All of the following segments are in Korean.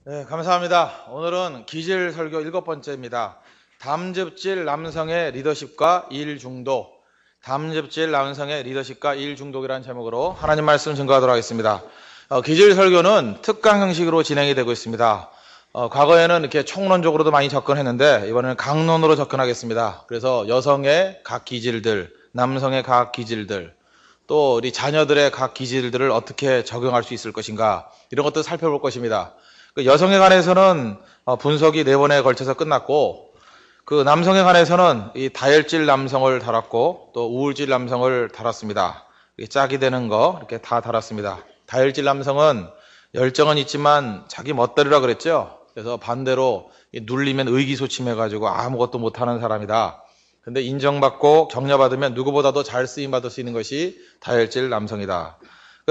네, 감사합니다. 오늘은 기질 설교 7번째입니다. 담즙질 남성의 리더십과 일 중독. 담즙질 남성의 리더십과 일 중독이라는 제목으로 하나님 말씀 증거하도록 하겠습니다. 기질 설교는 특강 형식으로 진행이 되고 있습니다. 과거에는 이렇게 총론적으로도 많이 접근했는데 이번에는 강론으로 접근하겠습니다. 그래서 여성의 각 기질들, 남성의 각 기질들, 또 우리 자녀들의 각 기질들을 어떻게 적용할 수 있을 것인가, 이런 것도 살펴볼 것입니다. 여성에 관해서는 분석이 4번에 걸쳐서 끝났고, 그 남성에 관해서는 이 다혈질 남성을 다뤘고 또 우울질 남성을 다뤘습니다. 짝이 되는 거 이렇게 다 다뤘습니다. 다혈질 남성은 열정은 있지만 자기 멋대로라 그랬죠. 그래서 반대로 눌리면 의기소침해가지고 아무것도 못하는 사람이다. 근데 인정받고 격려받으면 누구보다도 잘 쓰임받을 수 있는 것이 다혈질 남성이다. 그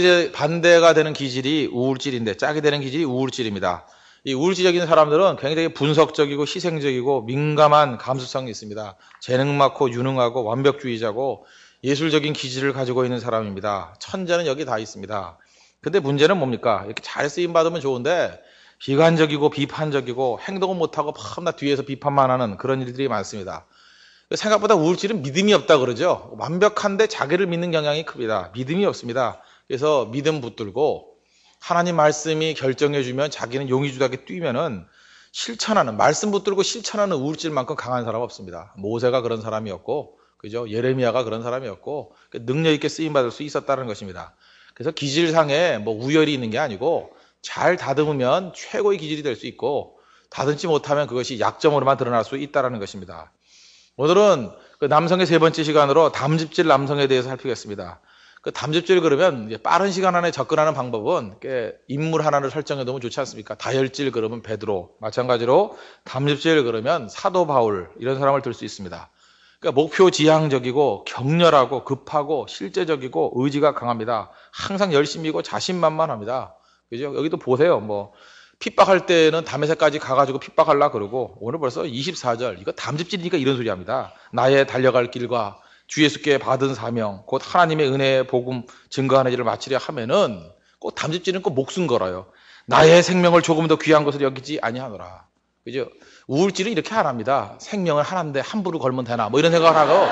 반대가 되는 기질이 우울질인데, 짝이 되는 기질이 우울질입니다. 이 우울질적인 사람들은 굉장히 분석적이고 희생적이고 민감한 감수성이 있습니다. 재능 많고 유능하고 완벽주의자고 예술적인 기질을 가지고 있는 사람입니다. 천재는 여기 다 있습니다. 근데 문제는 뭡니까? 이렇게 잘 쓰임받으면 좋은데 비관적이고 비판적이고 행동을 못하고 팍나 뒤에서 비판만 하는 그런 일들이 많습니다. 생각보다 우울질은 믿음이 없다 그러죠. 완벽한데 자기를 믿는 경향이 큽니다. 믿음이 없습니다. 그래서 믿음 붙들고 하나님 말씀이 결정해주면 자기는 용의주답게 뛰면은 실천하는, 말씀 붙들고 실천하는 우울질만큼 강한 사람 없습니다. 모세가 그런 사람이었고, 그죠? 예레미야가 그런 사람이었고, 능력 있게 쓰임받을 수 있었다는 것입니다. 그래서 기질상에 뭐 우열이 있는 게 아니고 잘 다듬으면 최고의 기질이 될 수 있고, 다듬지 못하면 그것이 약점으로만 드러날 수 있다는 것입니다. 오늘은 그 남성의 3번째 시간으로 담즙질 남성에 대해서 살피겠습니다. 그 담즙질 그러면 이제 빠른 시간 안에 접근하는 방법은 인물 하나를 설정해 두면 좋지 않습니까? 다혈질 그러면 베드로, 마찬가지로 담즙질 그러면 사도 바울, 이런 사람을 들 수 있습니다. 그러니까 목표 지향적이고 격렬하고 급하고 실제적이고 의지가 강합니다. 항상 열심히고 자신만만합니다. 그죠? 여기도 보세요. 뭐 핍박할 때는 다메섹까지 가가지고 핍박하려 그러고, 오늘 벌써 24절, 이거 담즙질이니까 이런 소리 합니다. 나의 달려갈 길과 주 예수께 받은 사명, 곧 하나님의 은혜의 복음 증거하는 일을 마치려 하면은 꼭 담즙질은 꼭 목숨 걸어요. 나의 생명을 조금 더 귀한 것을 여기지 아니하노라. 그죠? 우울질은 이렇게 안 합니다. 생명을 하나인데 함부로 걸면 되나, 뭐 이런 생각을 하고,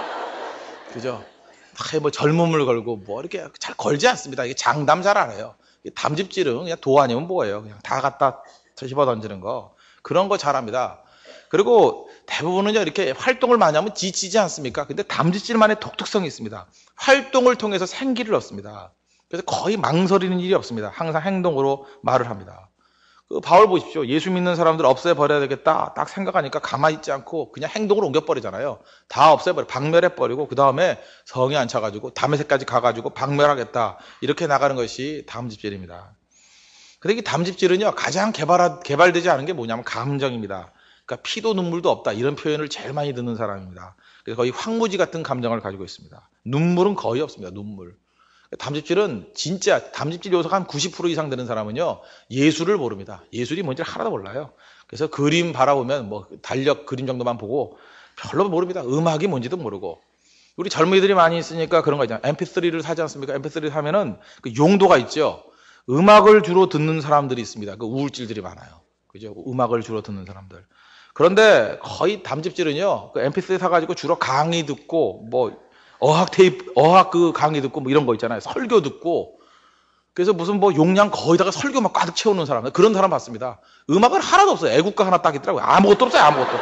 그죠? 뭐 젊음을 걸고 뭐 이렇게 잘 걸지 않습니다. 이게 장담 잘 안 해요. 담즙질은 그냥 도 아니면 뭐예요. 그냥 다 갖다 집어 던지는 거. 그런 거 잘합니다. 그리고 대부분은요, 이렇게 활동을 많이 하면 지치지 않습니까? 근데 담즙질만의 독특성이 있습니다. 활동을 통해서 생기를 얻습니다. 그래서 거의 망설이는 일이 없습니다. 항상 행동으로 말을 합니다. 그 바울 보십시오. 예수 믿는 사람들 없애버려야 되겠다 딱 생각하니까 가만히 있지 않고 그냥 행동으로 옮겨버리잖아요. 다 없애버려, 박멸해버리고 그 다음에 성에 앉혀가지고 다메섹까지 가가지고 박멸하겠다, 이렇게 나가는 것이 담즙질입니다. 근데 이 담즙질은요, 가장 개발되지 않은 게 뭐냐면 감정입니다. 그러니까 피도 눈물도 없다, 이런 표현을 제일 많이 듣는 사람입니다. 그래서 거의 황무지 같은 감정을 가지고 있습니다. 눈물은 거의 없습니다. 눈물. 담즙질은 진짜 담즙질 요소가 한 90% 이상 되는 사람은요, 예술을 모릅니다. 예술이 뭔지 하나도 몰라요. 그래서 그림 바라보면 뭐 달력 그림 정도만 보고 별로 모릅니다. 음악이 뭔지도 모르고. 우리 젊은이들이 많이 있으니까 그런 거 있잖아요. MP3를 사지 않습니까? MP3를 사면은 그 용도가 있죠. 음악을 주로 듣는 사람들이 있습니다. 그 우울질들이 많아요. 그죠? 음악을 주로 듣는 사람들. 그런데 거의 담즙질은요, 그 MP3 사가지고 주로 강의 듣고 뭐 어학 그 강의 듣고 뭐 이런 거 있잖아요. 설교 듣고. 그래서 무슨 뭐 용량 거의다가 설교만 꽉 채우는 사람, 그런 사람 봤습니다. 음악은 하나도 없어요. 애국가 하나 딱 있더라고요. 아무것도 없어요. 아무것도.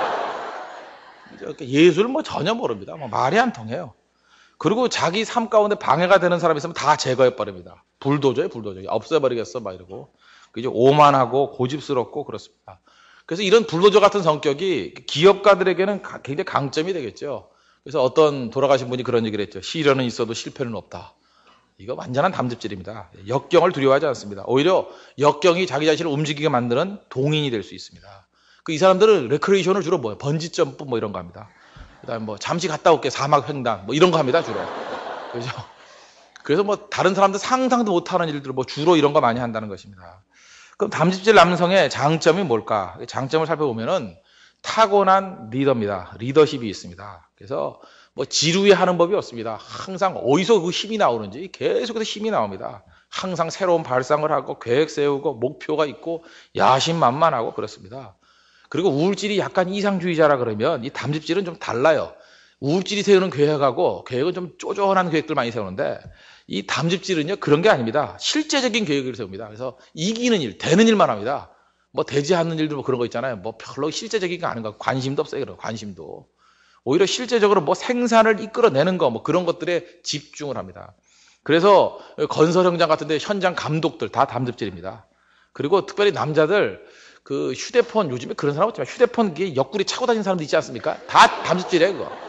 그러니까 예술은 뭐 전혀 모릅니다. 뭐 말이 안 통해요. 그리고 자기 삶 가운데 방해가 되는 사람이 있으면 다 제거해 버립니다. 불도저예요, 불도저. 없애버리겠어, 막 이러고. 그죠? 오만하고 고집스럽고 그렇습니다. 그래서 이런 불도저 같은 성격이 기업가들에게는 굉장히 강점이 되겠죠. 그래서 어떤 돌아가신 분이 그런 얘기를 했죠. 시련은 있어도 실패는 없다. 이거 완전한 담즙질입니다. 역경을 두려워하지 않습니다. 오히려 역경이 자기 자신을 움직이게 만드는 동인이 될 수 있습니다. 이 사람들은 레크레이션을 주로 뭐예요? 번지점프 뭐 이런 거 합니다. 그다음에 뭐 잠시 갔다 올게, 사막 횡단 뭐 이런 거 합니다, 주로. 그죠? 그래서 뭐 다른 사람들 상상도 못하는 일들 뭐 주로 이런 거 많이 한다는 것입니다. 그럼 담즙질 남성의 장점이 뭘까? 장점을 살펴보면은 타고난 리더입니다. 리더십이 있습니다. 그래서 뭐 지루해 하는 법이 없습니다. 항상 어디서 그 힘이 나오는지 계속해서 힘이 나옵니다. 항상 새로운 발상을 하고 계획 세우고 목표가 있고 야심만만하고 그렇습니다. 그리고 우울질이 약간 이상주의자라 그러면 이 담즙질은 좀 달라요. 우울질이 세우는 계획하고 계획은 좀 쪼잔한 계획들 많이 세우는데 이 담즙질은요 그런 게 아닙니다. 실제적인 계획을 세웁니다. 그래서 이기는 일, 되는 일만 합니다. 뭐 되지 않는 일들 뭐 그런 거 있잖아요. 뭐 별로 실제적인 거 아닌 거 관심도 없어요. 그런 관심도. 오히려 실제적으로 뭐 생산을 이끌어내는 거 뭐 그런 것들에 집중을 합니다. 그래서 건설 현장 같은 데 현장 감독들 다 담즙질입니다. 그리고 특별히 남자들 그 휴대폰 요즘에 그런 사람 없지만 휴대폰 옆구리 차고 다니는 사람도 있지 않습니까? 다 담즙질이에요 그거.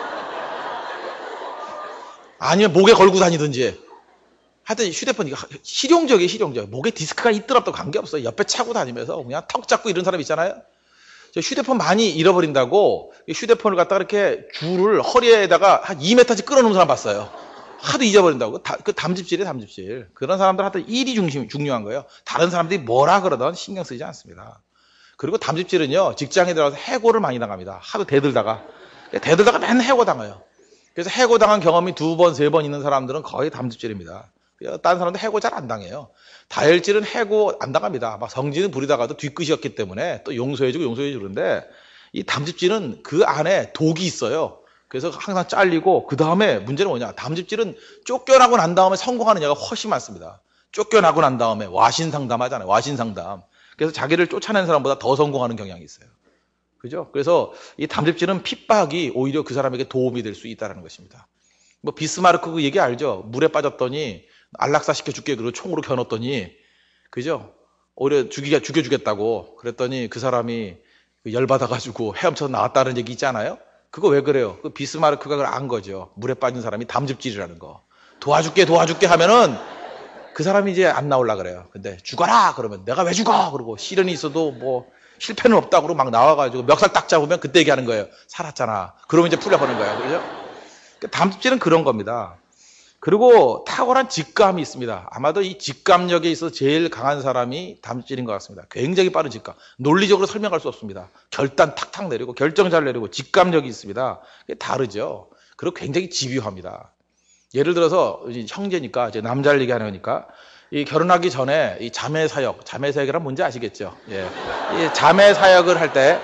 아니면 목에 걸고 다니든지. 하여튼 휴대폰 이거 실용적이에요 실용적. 목에 디스크가 있더라도 관계없어요. 옆에 차고 다니면서 그냥 턱 잡고 이런 사람 있잖아요. 저 휴대폰 많이 잃어버린다고 휴대폰을 갖다가 이렇게 줄을 허리에다가 한 2m씩 끌어놓은 사람 봤어요. 하도 잊어버린다고. 그 담즙질이에요 담즙질. 그런 사람들 하여튼 일이 중요한 거예요. 다른 사람들이 뭐라 그러든 신경 쓰지 않습니다. 그리고 담즙질은요 직장에 들어가서 해고를 많이 당합니다. 하도 대들다가 맨날 해고 당해요. 그래서 해고 당한 경험이 2번, 3번 있는 사람들은 거의 담즙질입니다. 다른 사람들 해고 잘 안 당해요. 다혈질은 해고 안 당합니다. 막 성질은 부리다가도 뒤끝이었기 때문에 또 용서해주고 그러는데 이 담즙질은 그 안에 독이 있어요. 그래서 항상 잘리고 그 다음에 문제는 뭐냐. 담즙질은 쫓겨나고 난 다음에 성공하는 여가 훨씬 많습니다. 쫓겨나고 난 다음에 와신상담 하잖아요. 와신상담. 그래서 자기를 쫓아낸 사람보다 더 성공하는 경향이 있어요. 그죠? 그래서 이 담즙질은 핍박이 오히려 그 사람에게 도움이 될 수 있다는 것입니다. 뭐 비스마르크 그 얘기 알죠? 물에 빠졌더니 안락사 시켜줄게 그러고 총으로 겨눴더니 그죠? 오히려 죽여주겠다고 그랬더니 그 사람이 열받아가지고 헤엄쳐서 나왔다는 얘기 있잖아요? 그거 왜 그래요? 그 비스마르크가 그걸 안 거죠. 물에 빠진 사람이 담즙질이라는 거. 도와줄게 하면은 그 사람이 이제 안 나오려 그래요. 근데 죽어라! 그러면 내가 왜 죽어! 그러고 시련이 있어도 뭐 실패는 없다고 그러고 막 나와가지고 멱살 딱 잡으면 그때 얘기하는 거예요. 살았잖아. 그러면 이제 풀려버는 거예요. 그죠? 담즙질은 그런 겁니다. 그리고 탁월한 직감이 있습니다. 아마도 이 직감력에 있어서 제일 강한 사람이 담즙질인 것 같습니다. 굉장히 빠른 직감. 논리적으로 설명할 수 없습니다. 결단 탁탁 내리고 결정 잘 내리고 직감력이 있습니다. 그게 다르죠. 그리고 굉장히 집요합니다. 예를 들어서 형제니까 이제 남자를 얘기하는 거니까 이 결혼하기 전에 이 자매 사역이란 뭔지 아시겠죠? 예. 이 자매 사역을 할 때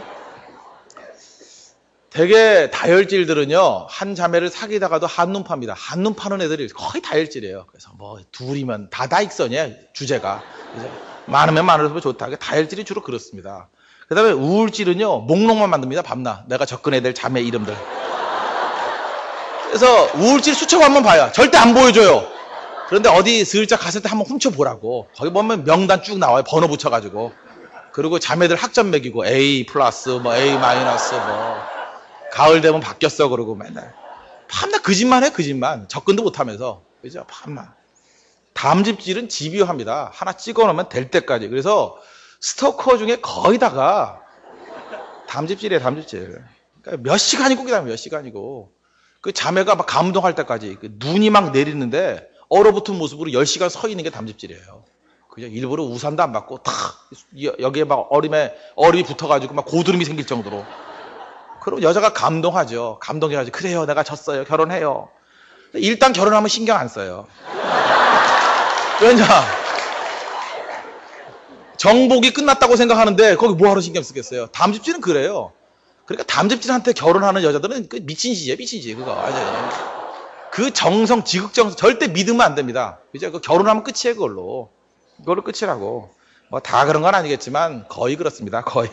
되게 다혈질들은요 한 자매를 사귀다가도 한눈 팝니다. 한눈 파는 애들이 거의 다혈질이에요. 그래서 뭐 둘이면 다 다익선이에요 주제가. 많으면 많을수록 좋다. 다혈질이 주로 그렇습니다. 그 다음에 우울질은요 목록만 만듭니다. 밤낮 내가 접근해야 될 자매 이름들. 그래서 우울질 수첩 한번 봐요. 절대 안 보여줘요. 그런데 어디 슬쩍 갔을 때 한번 훔쳐보라고. 거기 보면 명단 쭉 나와요. 번호 붙여가지고. 그리고 자매들 학점 매기고 A 플러스 뭐 A 마이너스 뭐 가을 되면 바뀌었어 그러고 맨날 밤낮 거짓말 해 거짓말. 접근도 못하면서 그죠? 밤낮. 담즙질은 집요합니다. 하나 찍어놓으면 될 때까지. 그래서 스토커 중에 거의 다가 담즙질이에요. 담즙질. 그러니까 몇 시간이고 그다음에 몇 시간이고 그 자매가 막 감동할 때까지 눈이 막 내리는데 얼어붙은 모습으로 10시간 서 있는 게 담즙질이에요. 그죠? 일부러 우산도 안 받고 탁 여기에 막 얼음이 붙어가지고 막 고드름이 생길 정도로. 그럼 여자가 감동하죠. 감동해가지고 그래요 내가 졌어요 결혼해요. 일단 결혼하면 신경 안 써요. 왜냐 정복이 끝났다고 생각하는데 거기 뭐하러 신경 쓰겠어요. 담즙질은 그래요. 그러니까 담즙질한테 결혼하는 여자들은 그 미친 짓이에요 미친 짓 그거. 그 정성 지극정성 절대 믿으면 안 됩니다. 그죠? 그 결혼하면 끝이에요 그걸로. 그걸로 끝이라고. 뭐 다 그런 건 아니겠지만 거의 그렇습니다. 거의.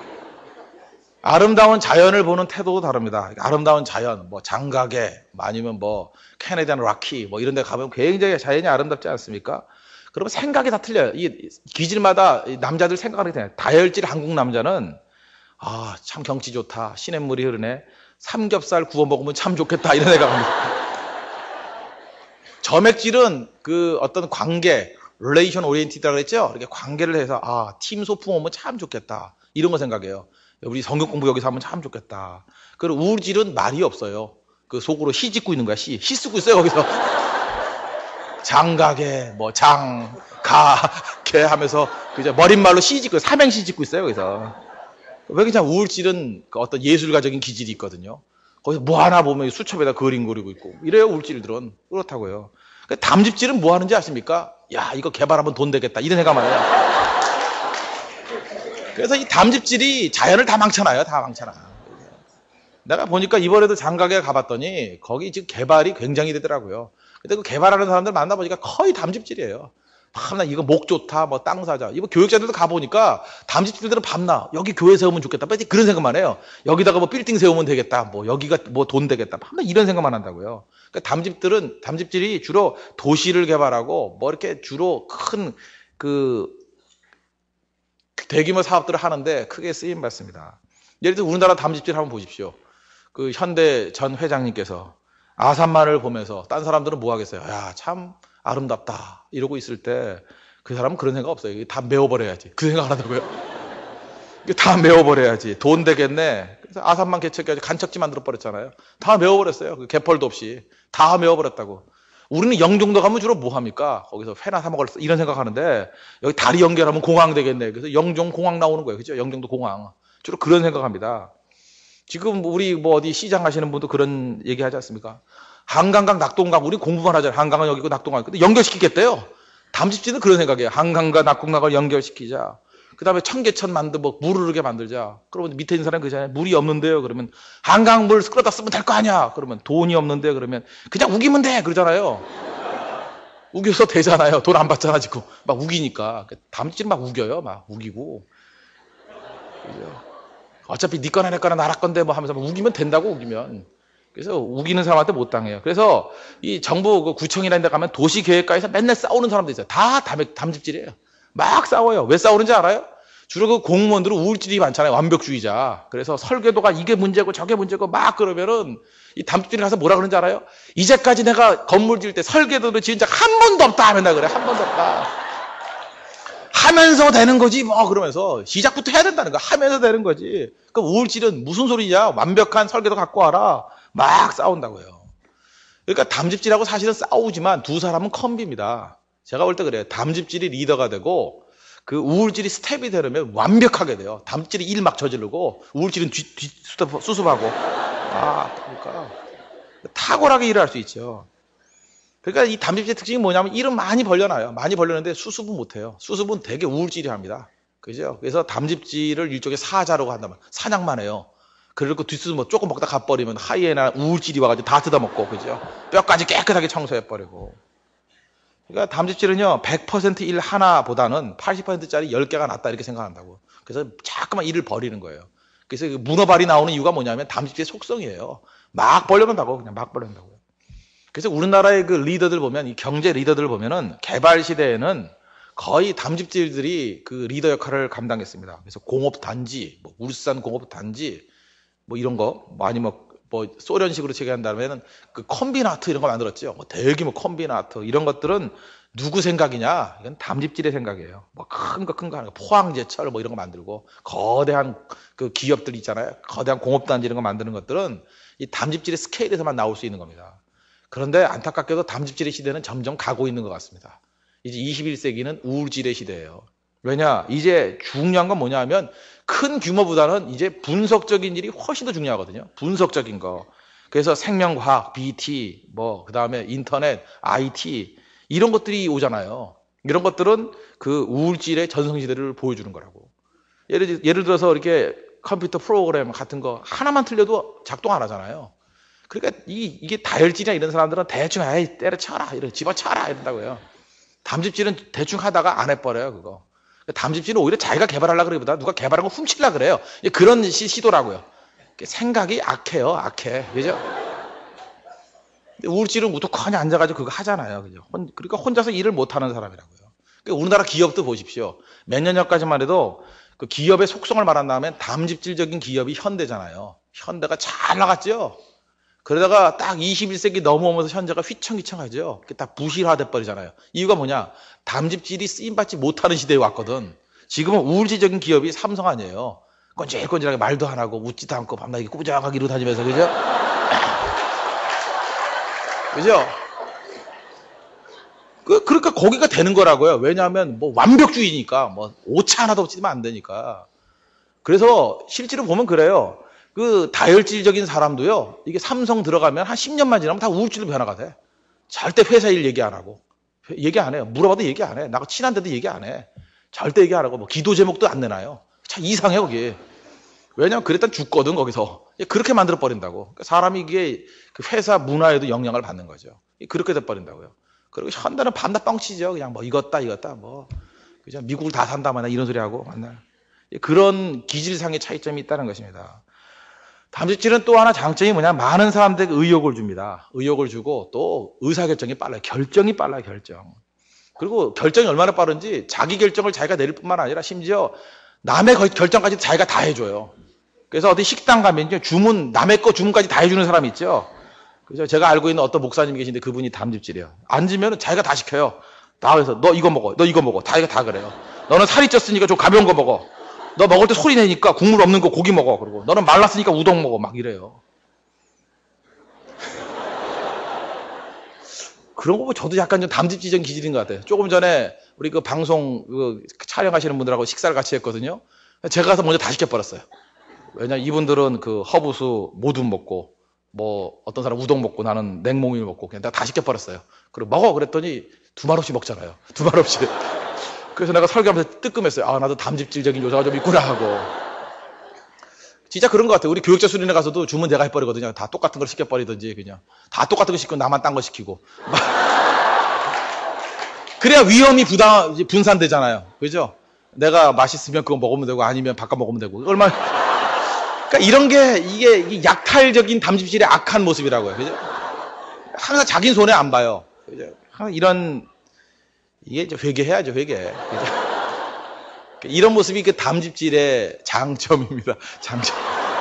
아름다운 자연을 보는 태도도 다릅니다. 아름다운 자연, 뭐 장가게, 아니면 뭐 캐네디안 락키, 뭐 이런 데 가면 굉장히 자연이 아름답지 않습니까? 그러면 생각이 다 틀려요. 이 기질마다 남자들 생각하는 게 다혈질 한국 남자는 아, 참 경치 좋다. 시냇물이 흐르네. 삼겹살 구워 먹으면 참 좋겠다. 이런 애가 갑니다. 점액질은 그 어떤 관계, relation oriented라고 그랬죠? 이렇게 관계를 해서 아, 팀 소풍 오면 참 좋겠다. 이런 거 생각해요. 우리 성경 공부 여기서 하면 참 좋겠다. 그리고 우울질은 말이 없어요. 그 속으로 시 짓고 있는 거야, 시 쓰고 있어요, 거기서. 장가게, 뭐, 개 하면서, 그죠? 머릿말로 시 짓고, 삼행시 짓고 있어요, 거기서. 왜 그냥 우울질은 그 어떤 예술가적인 기질이 있거든요. 거기서 뭐 하나 보면 수첩에다 그림 그리고 있고. 이래요, 우울질들은. 그렇다고요. 그 담즙질은 뭐 하는지 아십니까? 야, 이거 개발하면 돈 되겠다. 이런 생각만 해요. 그래서 이 담즙질이 자연을 다 망쳐놔요. 다 망쳐놔. 내가 보니까 이번에도 장가게 가봤더니 거기 지금 개발이 굉장히 되더라고요. 근데 그 개발하는 사람들 만나보니까 거의 담즙질이에요. 밤나 이거 목 좋다, 뭐 땅 사자. 이거 교육자들도 가보니까 담즙질들은 밤나 여기 교회 세우면 좋겠다. 그런 생각만 해요. 여기다가 뭐 빌딩 세우면 되겠다. 뭐 여기가 뭐 돈 되겠다. 밤나 이런 생각만 한다고요. 그러니까 담즙질이 주로 도시를 개발하고 뭐 이렇게 주로 큰 그 대규모 사업들을 하는데 크게 쓰임 받습니다. 예를 들어 우리나라 담즙질 한번 보십시오. 그 현대 전 회장님께서 아산만을 보면서 딴 사람들은 뭐 하겠어요? 야, 참 아름답다 이러고 있을 때 그 사람은 그런 생각 없어요. 다 메워버려야지. 그 생각 안 한다고요. 다 메워버려야지. 돈 되겠네. 그래서 아산만 개척해가지고 간척지 만들어 버렸잖아요. 다 메워버렸어요. 그 개펄도 없이 다 메워버렸다고. 우리는 영종도 가면 주로 뭐 합니까? 거기서 회나 사 먹을 이런 생각하는데 여기 다리 연결하면 공항 되겠네. 그래서 영종 공항 나오는 거예요. 그죠? 영종도 공항. 주로 그런 생각합니다. 지금 우리 뭐 어디 시장 가시는 분도 그런 얘기 하지 않습니까? 한강강 낙동강 우리 공부만 하잖아요. 한강은 여기고 낙동강. 근데 연결시키겠대요. 담즙질은 그런 생각이에요. 한강과 낙동강을 연결시키자. 그 다음에 청계천 뭐 물 흐르게 만들자. 그러면 밑에 있는 사람이 그러잖아요. 물이 없는데요. 그러면 한강물 끌어다 쓰면 될 거 아니야. 그러면 돈이 없는데 그러면 그냥 우기면 돼. 그러잖아요. 우겨서 되잖아요. 돈 안 받잖아 지금. 막 우기니까. 담즙질 막 우겨요. 막 우기고. 그죠? 어차피 네 거나 내 거나 나라 건데 뭐 하면서 우기면 된다고 우기면. 그래서 우기는 사람한테 못 당해요. 그래서 이 정부 그 구청이라는 데 가면 도시계획과에서 맨날 싸우는 사람들 있어요. 다 담즙질이에요. 막 싸워요. 왜 싸우는지 알아요? 주로 그 공무원들은 우울질이 많잖아요. 완벽주의자. 그래서 설계도가 이게 문제고 저게 문제고 막 그러면은 이 담즙질에 가서 뭐라 그러는지 알아요? 이제까지 내가 건물 지을 때 설계도를 지은 적 한 번도 없다 하면 그래. 한 번도 없다. 하면서 되는 거지 뭐 그러면서 시작부터 해야 된다는 거. 하면서 되는 거지. 그 우울질은 무슨 소리냐. 완벽한 설계도 갖고 와라. 막 싸운다고요. 그러니까 담즙질하고 사실은 싸우지만 두 사람은 컴비입니다. 제가 볼 때 그래요. 담즙질이 리더가 되고 그 우울질이 스텝이 되려면 완벽하게 돼요. 담즙질이 일 막 저지르고 우울질은 수습하고. 그러니까 탁월하게 일을 할 수 있죠. 그러니까 이 담즙질의 특징이 뭐냐면 일은 많이 벌려놔요. 많이 벌려는데 수습은 못해요. 수습은 되게 우울질이 합니다. 그죠? 그래서 담즙질을 일종의 사자라고 한다면 사냥만 해요. 그리고 뒷수습 뭐 조금 먹다 가버리면 하이에나 우울질이 와가지고 다 뜯어먹고, 그죠? 뼈까지 깨끗하게 청소해버리고. 그러니까 담즙질은요, 100% 일 하나보다는 80%짜리 10개가 낫다 이렇게 생각한다고. 그래서 자꾸만 일을 버리는 거예요. 그래서 문어발이 나오는 이유가 뭐냐면 담즙질의 속성이에요. 막 벌려놓는다고, 그냥 막 벌려놓는다고요. 그래서 우리나라의 그 리더들 보면, 이 경제 리더들 보면은 개발 시대에는 거의 담즙질들이 그 리더 역할을 감당했습니다. 그래서 공업단지, 뭐 울산 공업단지, 뭐 이런 거, 아니면 뭐 소련식으로 체계한다면은 그 콤비나트 이런 거 만들었죠. 뭐 대규모 콤비나트 이런 것들은 누구 생각이냐? 이건 담즙질의 생각이에요. 뭐 큰 거 하는 거, 포항제철 뭐 이런 거 만들고 거대한 그 기업들 있잖아요. 거대한 공업단지 이런 거 만드는 것들은 이 담즙질의 스케일에서만 나올 수 있는 겁니다. 그런데 안타깝게도 담즙질의 시대는 점점 가고 있는 것 같습니다. 이제 21세기는 우울질의 시대예요. 왜냐? 이제 중요한 건 뭐냐 하면 큰 규모보다는 이제 분석적인 일이 훨씬 더 중요하거든요. 분석적인 거. 그래서 생명과학, BT, 뭐, 그 다음에 인터넷, IT, 이런 것들이 오잖아요. 이런 것들은 그 우울질의 전성시대를 보여주는 거라고. 예를 들어서 이렇게 컴퓨터 프로그램 같은 거 하나만 틀려도 작동 안 하잖아요. 그러니까 이게 다혈질이나 이런 사람들은 대충, 에이, 때려쳐라, 집어쳐라, 이런다고요. 담즙질은 대충 하다가 안 해버려요, 그거. 담즙질은 오히려 자기가 개발하려고 그러기보다 누가 개발한 거 훔치려고 그래요. 그런 시도라고요. 생각이 악해요, 악해. 그죠? 우울질은 우두커니 앉아가지고 그거 하잖아요. 그죠? 그러니까 혼자서 일을 못하는 사람이라고요. 그러니까 우리나라 기업도 보십시오. 몇 년 전까지만 해도 그 기업의 속성을 말한다면 담즙질적인 기업이 현대잖아요. 현대가 잘 나갔죠? 그러다가 딱 21세기 넘어오면서 현재가 휘청휘청하죠. 다 부실화돼 버리잖아요. 이유가 뭐냐? 담즙질이 쓰임받지 못하는 시대에 왔거든. 지금은 우울질적인 기업이 삼성 아니에요. 건질건질하게 말도 안 하고 웃지도 않고 밤낮에 꾸부정하게 이러고 다니면서, 그죠? 그죠? 그러니까 거기가 되는 거라고요. 왜냐하면 뭐 완벽주의니까, 뭐 오차 하나도 없이면 안 되니까. 그래서 실제로 보면 그래요. 그 다혈질적인 사람도요, 이게 삼성 들어가면 한 10년만 지나면 다 우울질로 변화가 돼. 절대 회사 일 얘기 안 하고. 얘기 안 해요. 물어봐도 얘기 안 해. 나하고 친한데도 얘기 안 해. 절대 얘기 안 하고, 뭐, 기도 제목도 안 내놔요. 참 이상해, 거기. 왜냐면 그랬단 죽거든, 거기서. 그렇게 만들어버린다고. 사람이 이게 그 회사 문화에도 영향을 받는 거죠. 그렇게 돼버린다고요. 그리고 현대는 밤낮 뻥치죠. 그냥 뭐, 이것다, 뭐. 그냥 미국을 다 산다, 마나 이런 소리 하고, 맨날. 그런 기질상의 차이점이 있다는 것입니다. 담즙질은 또 하나 장점이 뭐냐, 많은 사람들에게 의욕을 줍니다. 의욕을 주고 또 의사결정이 빨라요. 결정이 빨라요, 결정. 그리고 결정이 얼마나 빠른지 자기 결정을 자기가 내릴 뿐만 아니라 심지어 남의 결정까지 자기가 다 해줘요. 그래서 어디 식당 가면요, 남의 거 주문까지 다 해주는 사람이 있죠. 그래서 제가 알고 있는 어떤 목사님이 계신데 그분이 담즙질이에요. 앉으면 자기가 다 시켜요. 나와서 너 이거 먹어, 너 이거 먹어. 자기가 다 그래요. 너는 살이 쪘으니까 좀 가벼운 거 먹어. 너 먹을 때 소리 내니까 국물 없는 거 고기 먹어. 그러고 너는 말랐으니까 우동 먹어. 막 이래요. 그런 거 보면 저도 약간 좀 담즙질적인 기질인 것 같아요. 조금 전에 우리 그 방송 촬영하시는 분들하고 식사를 같이 했거든요. 제가 가서 먼저 다 시켜버렸어요. 왜냐면 이분들은 그 허브수 모둠 먹고 뭐 어떤 사람 우동 먹고 나는 냉모밀 먹고 그냥 다 시켜버렸어요. 그리고 먹어 그랬더니 두 말 없이 먹잖아요. 두 말 없이. 그래서 내가 설교하면서 뜨끔했어요. 아, 나도 담즙질적인 요소가 좀 있구나 하고. 진짜 그런 것 같아요. 우리 교육자 수련회 가서도 주문 내가 해버리거든요. 다 똑같은 걸 시켜버리든지 그냥. 다 똑같은 거 시키고 나만 딴 거 시키고. 그래야 위험이 분산되잖아요. 그죠? 내가 맛있으면 그거 먹으면 되고 아니면 바꿔 먹으면 되고. 얼마나. 그러니까 이런 게 이게 약탈적인 담즙질의 악한 모습이라고요. 그죠? 항상 자기 손해 안 봐요. 그죠? 항상 이게 이제 회개해야죠, 회개. 이런 모습이 그 담즙질의 장점입니다. 장점.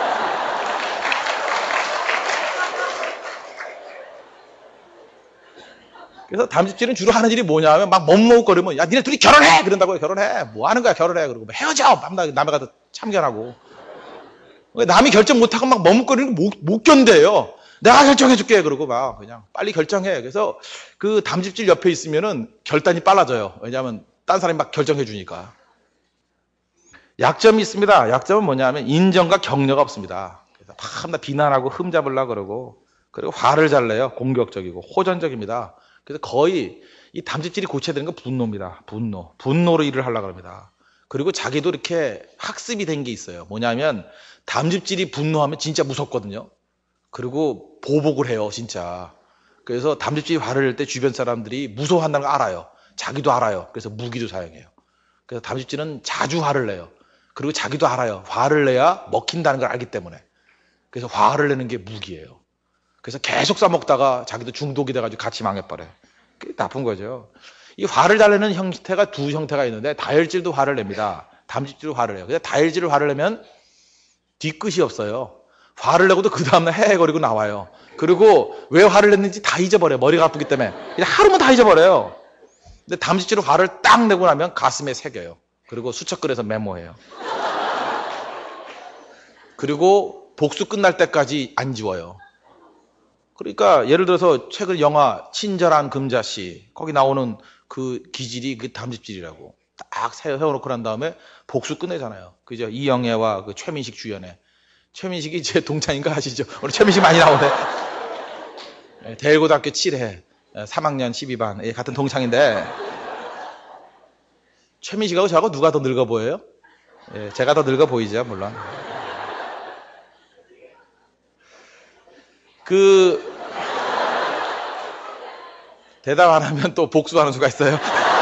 그래서 담즙질은 주로 하는 일이 뭐냐 하면 막 먹먹거리면 야, 니네 둘이 결혼해! 그런다고요. 결혼해. 뭐 하는 거야, 결혼해. 그러고 헤어져! 남의 가서 참견하고. 남이 결정 못하고 막 머뭇거리는 거 못 견뎌요. 내가 결정해줄게. 그러고 막 그냥 빨리 결정해. 그래서 그 담즙질 옆에 있으면은 결단이 빨라져요. 왜냐하면 딴 사람이 막 결정해주니까. 약점이 있습니다. 약점은 뭐냐면 인정과 격려가 없습니다. 그래서 막 비난하고 흠잡으려고 그러고 그리고 화를 잘 내요. 공격적이고 호전적입니다. 그래서 거의 이 담즙질이 고쳐야 되는 건 분노입니다. 분노로 일을 하려고 합니다. 그리고 자기도 이렇게 학습이 된 게 있어요. 뭐냐면 담즙질이 분노하면 진짜 무섭거든요. 그리고 보복을 해요, 진짜. 그래서 담즙질이 화를 낼 때 주변 사람들이 무서워한다는 걸 알아요. 자기도 알아요. 그래서 무기도 사용해요. 그래서 담즙질은 자주 화를 내요. 그리고 자기도 알아요. 화를 내야 먹힌다는 걸 알기 때문에. 그래서 화를 내는 게 무기예요. 그래서 계속 싸먹다가 자기도 중독이 돼가지고 같이 망해버려요. 그게 나쁜 거죠. 이 화를 잘 내는 형태가 두 형태가 있는데 다혈질도 화를 냅니다. 담즙질도 화를 내요. 근데 다혈질을 화를 내면 뒤끝이 없어요. 화를 내고도 그 다음날 헤헤거리고 나와요. 그리고 왜 화를 냈는지 다 잊어버려요. 머리가 아프기 때문에. 그냥 하루만 다 잊어버려요. 근데 담즙질로 화를 딱 내고 나면 가슴에 새겨요. 그리고 수척거려서 메모해요. 그리고 복수 끝날 때까지 안 지워요. 그러니까 예를 들어서 최근 영화 친절한 금자씨 거기 나오는 그 기질이 그 담즙질이라고 딱 세워놓고 난 다음에 복수 끝내잖아요. 그죠? 이영애와 그 최민식 주연에. 최민식이 제 동창인가 아시죠? 오늘 최민식 많이 나오네. 대일고등학교 7회 3학년 12반 같은 동창인데 최민식하고 저하고 누가 더 늙어 보여요? 제가 더 늙어 보이죠, 물론. 대답 안 하면 또 복수하는 수가 있어요.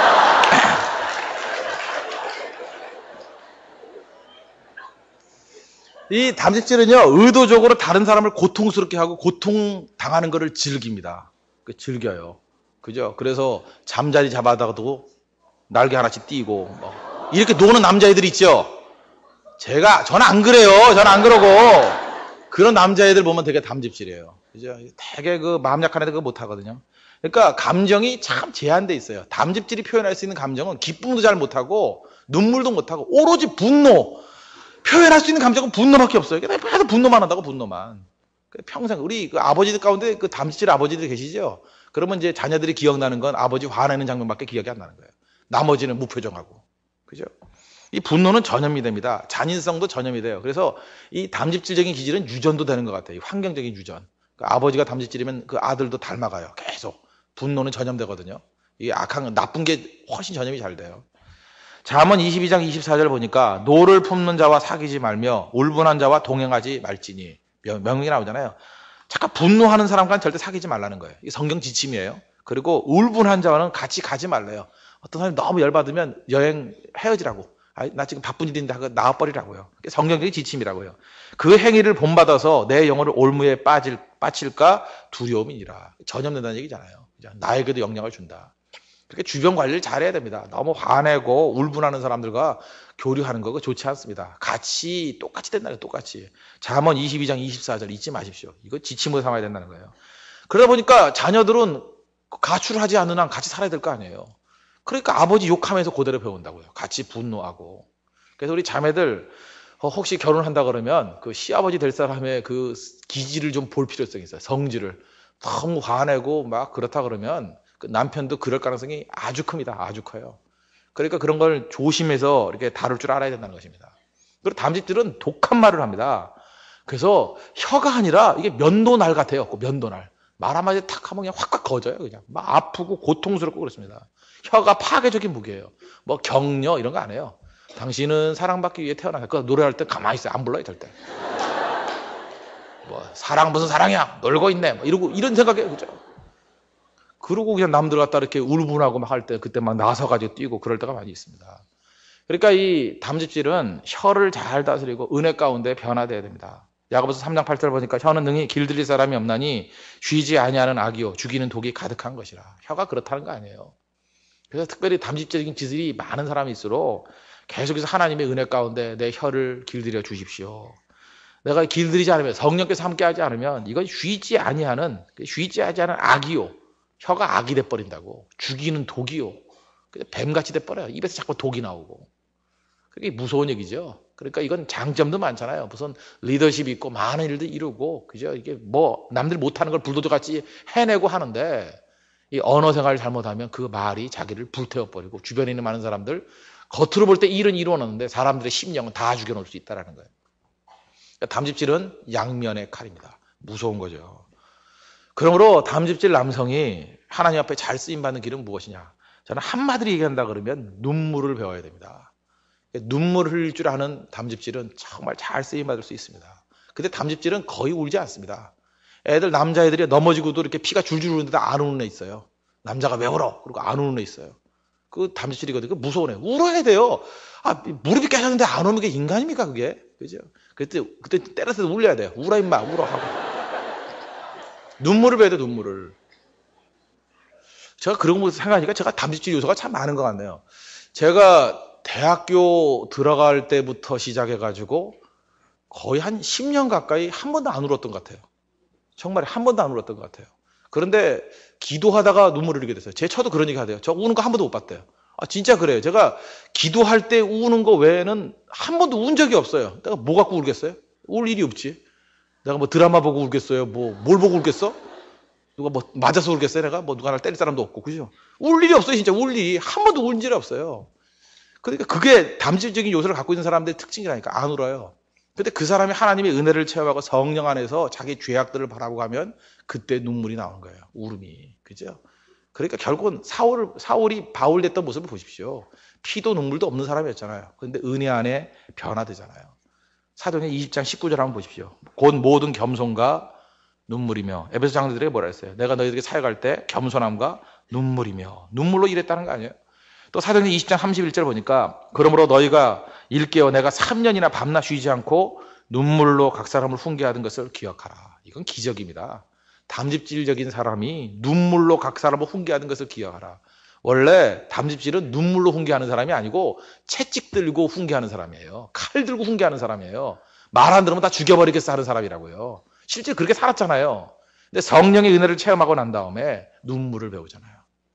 이 담즙질은요, 의도적으로 다른 사람을 고통스럽게 하고 고통당하는 것을 즐깁니다. 즐겨요. 그죠? 그래서 잠자리 잡아다가도 날개 하나씩 띄고, 이렇게 노는 남자애들 있죠? 저는 안 그래요. 저는 안 그러고. 그런 남자애들 보면 되게 담즙질이에요. 그죠? 되게 그 마음 약한 애들 그거 못 하거든요. 그러니까 감정이 참 제한돼 있어요. 담즙질이 표현할 수 있는 감정은 기쁨도 잘 못하고, 눈물도 못하고, 오로지 분노. 표현할 수 있는 감정은 분노밖에 없어요. 계속 분노만 한다고, 분노만. 평생, 우리 그 아버지들 가운데 그 담즙질 아버지들 계시죠? 그러면 이제 자녀들이 기억나는 건 아버지 화내는 장면밖에 기억이 안 나는 거예요. 나머지는 무표정하고. 그죠? 이 분노는 전염이 됩니다. 잔인성도 전염이 돼요. 그래서 이 담즙질적인 기질은 유전도 되는 것 같아요. 환경적인 유전. 그 아버지가 담즙질이면 그 아들도 닮아가요. 계속. 분노는 전염되거든요. 이 악한, 나쁜 게 훨씬 전염이 잘 돼요. 잠언 22장 24절 보니까 노를 품는 자와 사귀지 말며 울분한 자와 동행하지 말지니 명령이 나오잖아요. 잠깐 분노하는 사람과는 절대 사귀지 말라는 거예요. 이게 성경 지침이에요. 그리고 울분한 자와는 같이 가지 말래요. 어떤 사람이 너무 열받으면 여행 헤어지라고. 나 지금 바쁜 일인데 하고 나와버리라고요. 성경적인 지침이라고요. 그 행위를 본받아서 내 영혼을 올무에 빠질까 두려움이니라. 전염된다는 얘기잖아요. 나에게도 영향을 준다. 그렇게 주변 관리를 잘해야 됩니다. 너무 화내고 울분하는 사람들과 교류하는 거 좋지 않습니다. 같이 똑같이 된다는 거예요. 똑같이. 잠언 22장 24절 잊지 마십시오. 이거 지침으로 삼아야 된다는 거예요. 그러다 보니까 자녀들은 가출을 하지 않는 한 같이 살아야 될 거 아니에요. 그러니까 아버지 욕하면서 그대로 배운다고요. 같이 분노하고. 그래서 우리 자매들 혹시 결혼한다 그러면 그 시아버지 될 사람의 그 기질을 좀 볼 필요성이 있어요. 성질을. 너무 화내고 막 그렇다 그러면 그 남편도 그럴 가능성이 아주 큽니다. 아주 커요. 그러니까 그런 걸 조심해서 이렇게 다룰 줄 알아야 된다는 것입니다. 그리고 담집들은 독한 말을 합니다. 그래서 혀가 아니라 이게 면도날 같아요. 면도날. 말 한마디 탁 하면 그냥 확 거져요. 그냥 막 아프고 고통스럽고 그렇습니다. 혀가 파괴적인 무기예요. 뭐 격려 이런 거 안 해요. 당신은 사랑받기 위해 태어났어요. 그 노래할 때 가만히 있어요. 안 불러요 절대. 뭐 사랑 무슨 사랑이야. 놀고 있네. 뭐 이러고 이런 생각이에요. 그죠? 그러고 그냥 남들 갖다 이렇게 울분하고 막 할 때 그때 막 나서가지고 뛰고 그럴 때가 많이 있습니다. 그러니까 이 담즙질은 혀를 잘 다스리고 은혜 가운데 변화돼야 됩니다. 야고보서 3장 8절 보니까 혀는 능히 길들일 사람이 없나니 쉬지 아니하는 악이요 죽이는 독이 가득한 것이라. 혀가 그렇다는 거 아니에요. 그래서 특별히 담즙적인 짓이 많은 사람일수록 계속해서 하나님의 은혜 가운데 내 혀를 길들여 주십시오. 내가 길들이지 않으면 성령께서 함께하지 않으면 이건 쉬지 아니하는 악이요. 혀가 악이 돼버린다고. 죽이는 독이요. 뱀같이 돼버려요. 입에서 자꾸 독이 나오고. 그게 무서운 얘기죠. 그러니까 이건 장점도 많잖아요. 무슨 리더십이 있고 많은 일도 이루고, 그죠? 이게 뭐 남들 못하는 걸 불도저같이 해내고 하는데 이 언어 생활을 잘못하면 그 말이 자기를 불태워버리고 주변에 있는 많은 사람들 겉으로 볼 때 일은 이루어놨는데 사람들의 심령은 다 죽여놓을 수 있다는 거예요. 그러니까 담즙질은 양면의 칼입니다. 무서운 거죠. 그러므로 담즙질 남성이 하나님 앞에 잘 쓰임받는 길은 무엇이냐? 저는 한마디로 얘기한다 그러면 눈물을 배워야 됩니다. 눈물을 흘릴 줄 아는 담즙질은 정말 잘 쓰임받을 수 있습니다. 근데 담즙질은 거의 울지 않습니다. 애들 남자애들이 넘어지고도 이렇게 피가 줄줄 흐르는데 안 우는 애 있어요. 남자가 왜 울어? 그리고 안 우는 애 있어요. 그 담즙질이거든요. 그 무서운 애. 울어야 돼요. 무릎이 깨졌는데 안 우는 게 인간입니까 그게? 그죠? 그때 때려서 울려야 돼요. 울어 임마 울어 하고. 눈물을 배워야 돼 눈물을. 제가 그런 거 생각하니까 제가 담즙질 요소가 참 많은 것 같네요. 제가 대학교 들어갈 때부터 시작해가지고 거의 한 10년 가까이 한 번도 안 울었던 것 같아요. 정말 한 번도 안 울었던 것 같아요. 그런데 기도하다가 눈물을 흘리게 됐어요. 제 처도 그런 얘기 하대요. 저 우는 거 한 번도 못 봤대요. 진짜 그래요. 제가 기도할 때 우는 거 외에는 한 번도 운 적이 없어요. 내가 뭐 갖고 울겠어요? 울 일이 없지. 내가 뭐 드라마 보고 울겠어요? 뭘 보고 울겠어? 누가 뭐 맞아서 울겠어요? 내가 뭐 누가 날 때릴 사람도 없고, 그죠? 울 일이 없어요. 진짜 울 일이. 한 번도 운 일이 없어요. 그러니까 그게 담즙적인 요소를 갖고 있는 사람들의 특징이라니까. 안 울어요. 근데 그 사람이 하나님의 은혜를 체험하고 성령 안에서 자기 죄악들을 바라보고 가면 그때 눈물이 나오는 거예요. 울음이. 그죠? 그러니까 결국은 사울이 바울 됐던 모습을 보십시오. 피도 눈물도 없는 사람이었잖아요. 그런데 은혜 안에 변화되잖아요. 사도행전 20장 19절 한번 보십시오. 곧 모든 겸손과 눈물이며. 에베소 장로들에게 뭐라 했어요? 내가 너희들에게 사역할 때 겸손함과 눈물이며. 눈물로 일했다는 거 아니에요? 또 사도행전 20장 31절 보니까 그러므로 너희가 일깨워 내가 3년이나 밤낮 쉬지 않고 눈물로 각 사람을 훈계하던 것을 기억하라. 이건 기적입니다. 담즙질적인 사람이 눈물로 각 사람을 훈계하는 것을 기억하라. 원래 담즙질은 눈물로 훈계하는 사람이 아니고 채찍 들고 훈계하는 사람이에요. 칼 들고 훈계하는 사람이에요. 말 안 들으면 다 죽여버리겠어 하는 사람이라고요. 실제 그렇게 살았잖아요. 근데 성령의 은혜를 체험하고 난 다음에 눈물을 배우잖아요.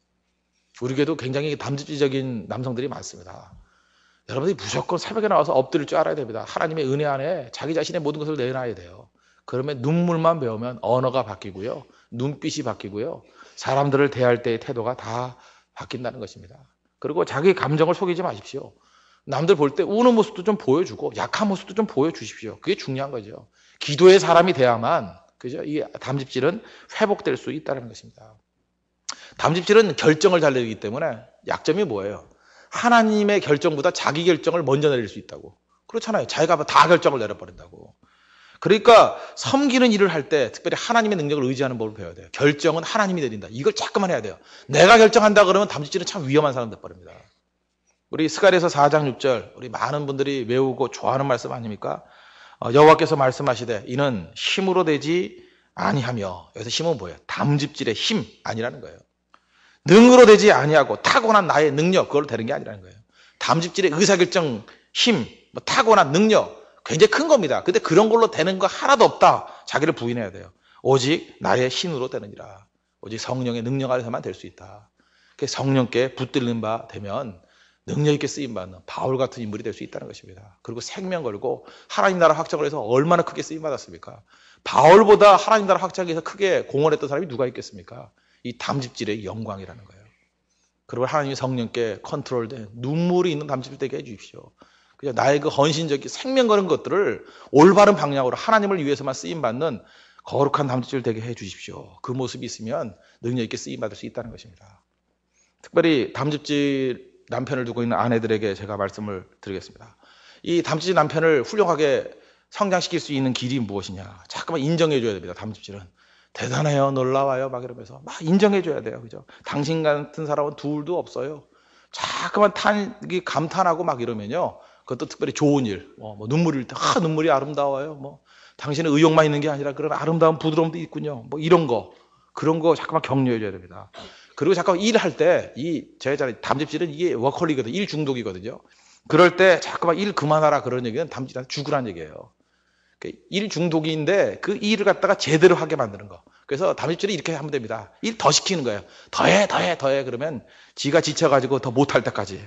우리 교회도 굉장히 담즙질적인 남성들이 많습니다. 여러분들이 무조건 새벽에 나와서 엎드릴 줄 알아야 됩니다. 하나님의 은혜 안에 자기 자신의 모든 것을 내놔야 돼요. 그러면 눈물만 배우면 언어가 바뀌고요. 눈빛이 바뀌고요. 사람들을 대할 때의 태도가 다 바뀐다는 것입니다. 그리고 자기 감정을 속이지 마십시오. 남들 볼 때 우는 모습도 좀 보여주고 약한 모습도 좀 보여주십시오. 그게 중요한 거죠. 기도의 사람이 돼야만, 그죠? 이 담즙질은 회복될 수 있다는 것입니다. 담즙질은 결정을 잘 내리기 때문에 약점이 뭐예요? 하나님의 결정보다 자기 결정을 먼저 내릴 수 있다고. 그렇잖아요. 자기가 다 결정을 내려버린다고. 그러니까 섬기는 일을 할 때 특별히 하나님의 능력을 의지하는 법을 배워야 돼요. 결정은 하나님이 내린다. 이걸 자꾸만 해야 돼요. 내가 결정한다 그러면 담즙질은 참 위험한 사람 돼버립니다. 우리 스가랴서 4장 6절 우리 많은 분들이 외우고 좋아하는 말씀 아닙니까? 여호와께서 말씀하시되 이는 힘으로 되지 아니하며, 여기서 힘은 뭐예요? 담즙질의 힘 아니라는 거예요. 능으로 되지 아니하고 타고난 나의 능력, 그걸로 되는 게 아니라는 거예요. 담즙질의 의사결정 힘, 타고난 능력 굉장히 큰 겁니다. 근데 그런 걸로 되는 거 하나도 없다. 자기를 부인해야 돼요. 오직 나의 힘으로 되느니라. 오직 성령의 능력 아래서만 될 수 있다. 성령께 붙들린 바 되면 능력 있게 쓰임받는 바울 같은 인물이 될 수 있다는 것입니다. 그리고 생명 걸고 하나님 나라 확장을 해서 얼마나 크게 쓰임받았습니까? 바울보다 하나님 나라 확장에 위해서 크게 공헌했던 사람이 누가 있겠습니까? 이 담즙질의 영광이라는 거예요. 그리고 하나님이 성령께 컨트롤된 눈물이 있는 담즙질 되게 해주십시오. 그냥 나의 그 헌신적인 생명 거는 것들을 올바른 방향으로 하나님을 위해서만 쓰임받는 거룩한 담즙질 되게 해주십시오. 그 모습이 있으면 능력 있게 쓰임받을 수 있다는 것입니다. 특별히 담즙질 남편을 두고 있는 아내들에게 제가 말씀을 드리겠습니다. 이 담즙질 남편을 훌륭하게 성장시킬 수 있는 길이 무엇이냐? 자꾸만 인정해줘야 됩니다. 담즙질은 대단해요, 놀라워요, 막 이러면서 막 인정해줘야 돼요, 그죠? 당신 같은 사람은 둘도 없어요. 자꾸만 감탄하고 막 이러면요, 그것도 특별히 좋은 일, 눈물이 흘 때, 눈물이 아름다워요. 당신은 의욕만 있는 게 아니라 그런 아름다운 부드러움도 있군요. 이런 거, 그런 거 자꾸만 격려해줘야 됩니다. 그리고 잠깐 일할 때, 제가 담즙질은 이게 워커홀릭이거든요. 일 중독이거든요. 그럴 때 자꾸만 일 그만하라 그런 얘기는 담즙질한테 죽으란 얘기예요. 일 중독인데 그 일을 갖다가 제대로 하게 만드는 거. 그래서 담즙질이 이렇게 하면 됩니다. 일 더 시키는 거예요. 더해. 그러면 지가 지쳐가지고 더 못할 때까지.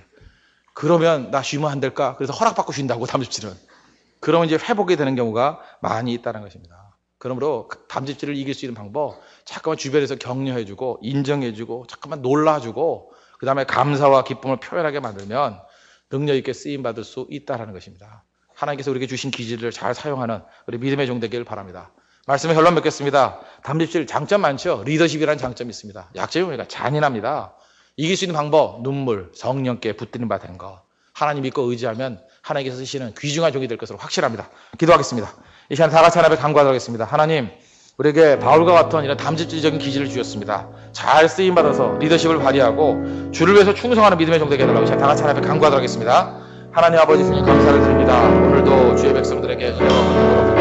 그러면 나 쉬면 안 될까? 그래서 허락받고 쉰다고, 담즙질은. 그러면 이제 회복이 되는 경우가 많이 있다는 것입니다. 그러므로 담즙질을 이길 수 있는 방법, 잠깐만 주변에서 격려해주고 인정해주고 잠깐만 놀라주고 그 다음에 감사와 기쁨을 표현하게 만들면 능력 있게 쓰임받을 수 있다는 것입니다. 하나님께서 우리에게 주신 기질을 잘 사용하는 우리 믿음의 종 되기를 바랍니다. 말씀의 결론 맺겠습니다. 담즙질 장점 많죠? 리더십이라는 장점이 있습니다. 약점이 뭡니까? 잔인합니다. 이길 수 있는 방법, 눈물, 성령께 붙들림 바 된 거. 하나님 믿고 의지하면 하나님께서 쓰시는 귀중한 종이 될 것으로 확실합니다. 기도하겠습니다. 이 시간에 다 같이 하나님께 간구하도록 하겠습니다. 하나님, 우리에게 바울과 같은 이런 담즙질적인 기질을 주셨습니다. 잘 쓰임받아서 리더십을 발휘하고 주를 위해서 충성하는 믿음의 종 되게 해달라고 이 시간에 다 같이 하나님께 간구하도록 하겠습니다. 하나님 아버지 주님 감사를 드립니다. 오늘도 주의 백성들에게 은혜와 권능으로